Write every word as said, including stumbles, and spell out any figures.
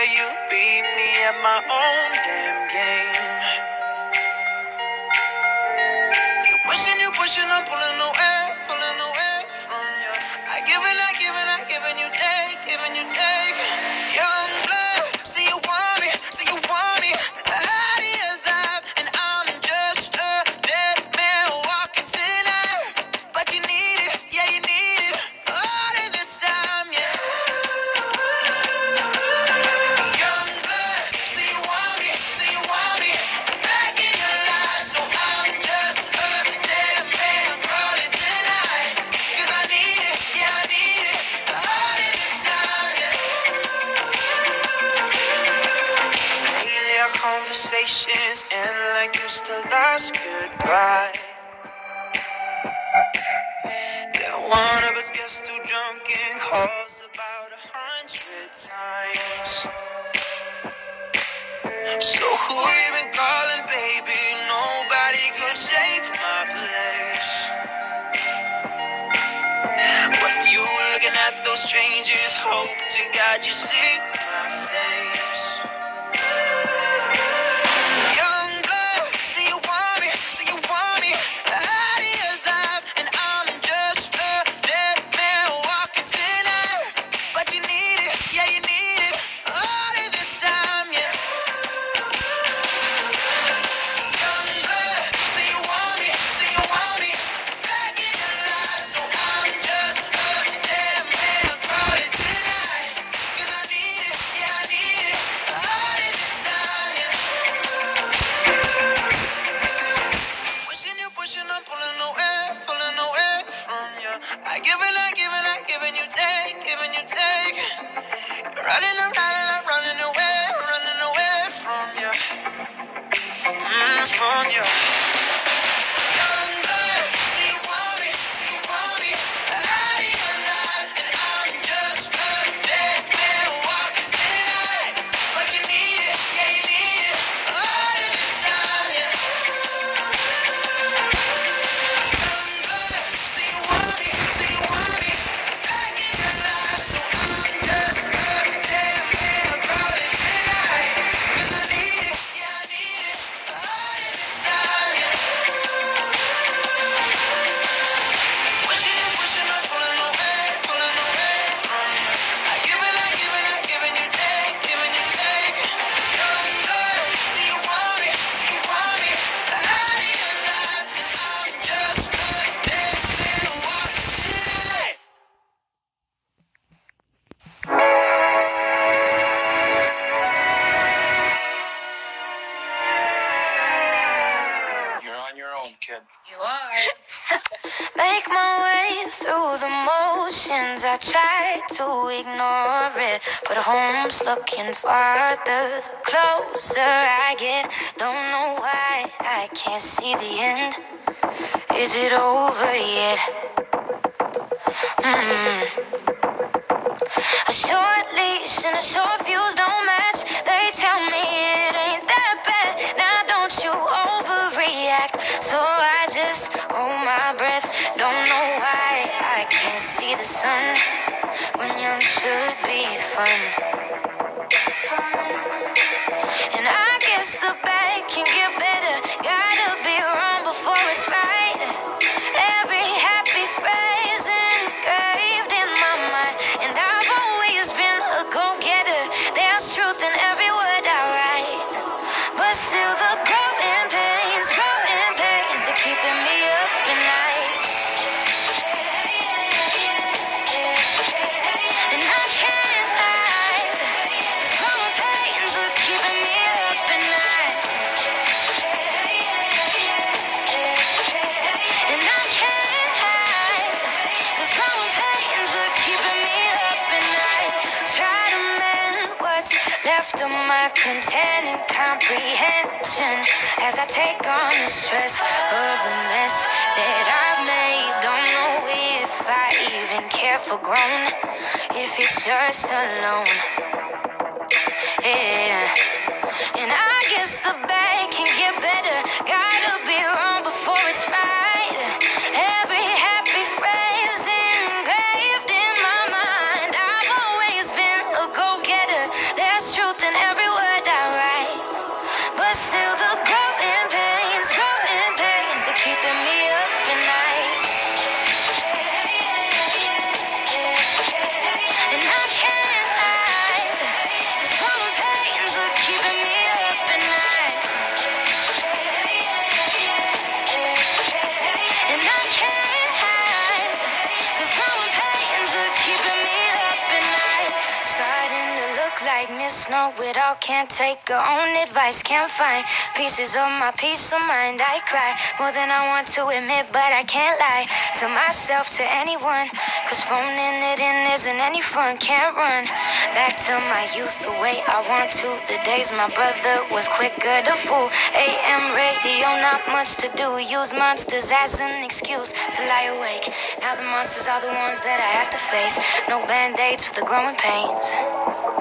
way you beat me at my own damn game. You pushing, you pushing, I'm pulling away, pulling away from you. I give and I give and I give and you take, giving you take. Young blood, see you want me, see you want me. Out of your life, and I'm just a dead man walking tonight. But you need it, yeah you need it. All of this time, yeah. Young blood, see you want me, see you want me. Back in your life, so I'm just a dead man calling tonight. Cause I need it, yeah I need it. All of this time, yeah. Lately our conversations end like it's the last goodbye. Then one of us gets too drunk and calls about a hundred times. So who you been calling, baby? Nobody could take my place. When you looking at those strangers, hope to God you see my face. Young blood, see you want me, see you want me. Out of your life, and I'm just a dead man walking tonight. But you need it, yeah you need it. All of this time, yeah. Young blood, see you want me, see you want me. Back in your life, so I'm just a dead man calling tonight. Cause I need it, yeah I need it. All of this time, yeah. Pushing you, pushing, I'm pulling away, pulling away from you. I give and I give and I give and you take, giving you take. You're running around and I'm running away, running away from you, mm, from you. Young blood, see you want me, see you want me. Out of your life, and I'm just a dead man walking tonight. But you need it, yeah you need it. All of this time, yeah. Young blood, see you want me, see you want me. Back in your life, so I'm just a dead man calling tonight. Cause I need it, yeah I need it. All of this time, yeah. Pushing and pushing, I'm pulling away, pulling away from you. I give and I give and I give and you take, giving you take. Young blood, see you want me, see you want me. Out of your life, and I'm just a dead man walking tonight. You're on your own, kid. You are. Make my way through the motions. I try to ignore it, but home's looking farther the closer I get. Don't know why I can't see the end. Is it over yet? Mm. A short leash and a short fuse don't match. They tell me it ain't that bad. Now don't you overreact. So I just hold my breath. Don't know why I can't see the sun when young should be fun. Fun. And I guess the bad can get better. Gotta be wrong before it's right. Every happy phrase engraved in my mind. And I've always been a go-getter. There's truth in every word I write. But still the growing pains, growing pains, they're keeping me up at night. And I can't hide, 'cause growing pains are keeping me up at night. And I can't hide, 'cause growing pains are keeping me up at night. Try to mend what's left of my containing comprehension as I take on the stress of the mess that I've made. Don't know if I even care for grown, if it's just alone. Yeah. And I guess the bad can get better. Gotta be wrong before it's right. Every happy phrase engraved in my mind. I've always been a go-getter. There's truth like Miss Know-It-all, can't take her own advice, can't find pieces of my peace of mind. I cry more than I want to admit, but I can't lie to myself, to anyone, cause phoning it in isn't any fun. Can't run back to my youth the way I want to, the days my brother was quicker to fool. A M radio, not much to do, use monsters as an excuse to lie awake. Now the monsters are the ones that I have to face, no band-aids for the growing pains.